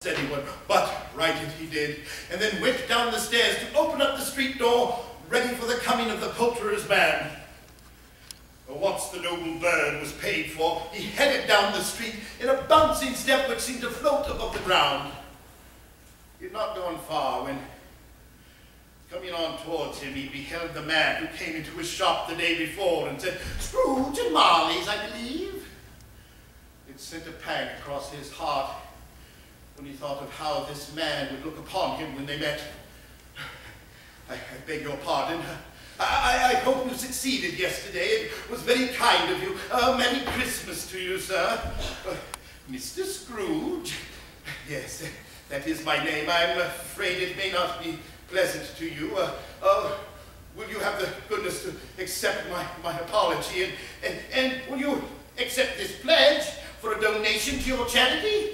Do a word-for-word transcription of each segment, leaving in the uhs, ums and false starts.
anyone, but write it he did, and then went down the stairs to open up the street door, ready for the coming of the poulterer's man. But once the noble bird was paid for, he headed down the street in a bouncing step which seemed to float above the ground. He had not gone far when, coming on towards him, he beheld the man who came into his shop the day before and said, "Scrooge and Marley's, I believe." It sent a pang across his heart when he thought of how this man would look upon him when they met. I, I beg your pardon. I, I hope you succeeded yesterday. It was very kind of you. Uh, Merry Christmas to you, sir. Uh, Mister Scrooge. Yes, that is my name. I'm afraid it may not be pleasant to you. Uh, uh, will you have the goodness to accept my, my apology, and, and, and will you accept this pledge for a donation to your charity?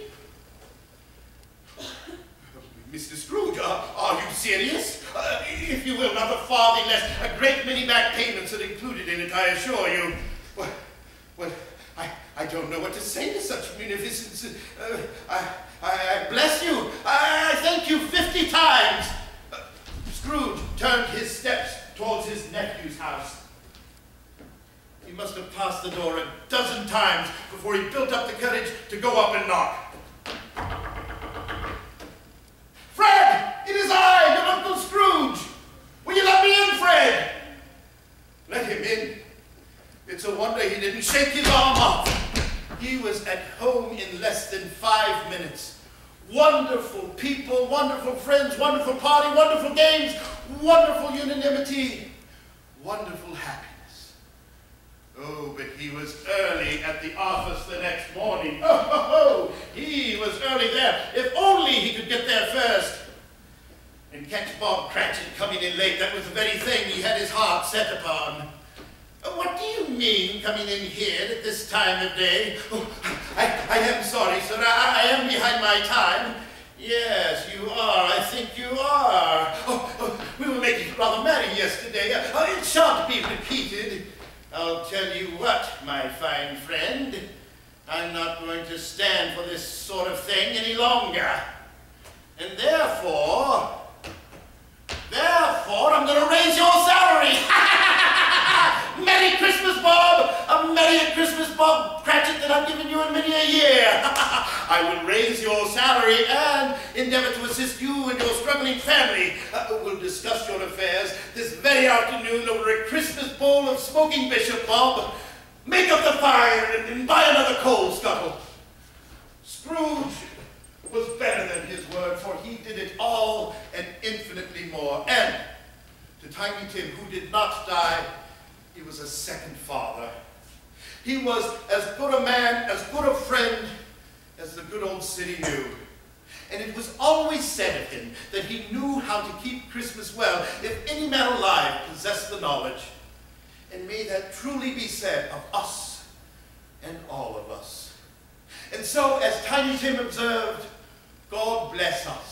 Mister Scrooge, uh, are you serious? Uh, if you will, not a farthing less. A great many back payments are included in it, I assure you. Well, well I, I don't know what to say to such munificence. Uh, I, I, I bless you. I, I thank you fifty times. Uh, Scrooge turned his steps towards his nephew's house. He must have passed the door a dozen times before he built up the courage to go up and knock. "Fred! It is I, your Uncle Scrooge! Will you let me in, Fred?" Let him in? It's a wonder he didn't shake his arm off. He was at home in less than five minutes. Wonderful people, wonderful friends, wonderful party, wonderful games, wonderful unanimity, wonderful happiness. Oh, but he was early at the office the next morning. Oh, ho, ho, he was early there. If only he could get there first. And catch Bob Cratchit coming in late. That was the very thing he had his heart set upon. Oh, what do you mean, coming in here at this time of day? Oh, I, I am sorry, sir. I, I am behind my time. Yes, you are. I think you are. Oh, oh, we were making rather merry yesterday. Oh, it shan't be repeated. I'll tell you what, my fine friend, I'm not going to stand for this sort of thing any longer. And therefore, therefore, I'm going to raise your salary. Merry Christmas, Bob! A merrier Christmas, Bob Cratchit, than I've given you in many a year. I will raise your salary and endeavor to assist you and your struggling family. Uh, we'll discuss your affairs this very afternoon over a Christmas bowl of smoking bishop, Bob. Make up the fire and, and buy another coal scuttle. Scrooge was better than his word, for he did it all and infinitely more. And to Tiny Tim, who did not die, he was a second father. He was as good a man, as good a friend, as the good old city knew. And it was always said of him that he knew how to keep Christmas well, if any man alive possessed the knowledge. And may that truly be said of us and all of us. And so, as Tiny Tim observed, God bless us.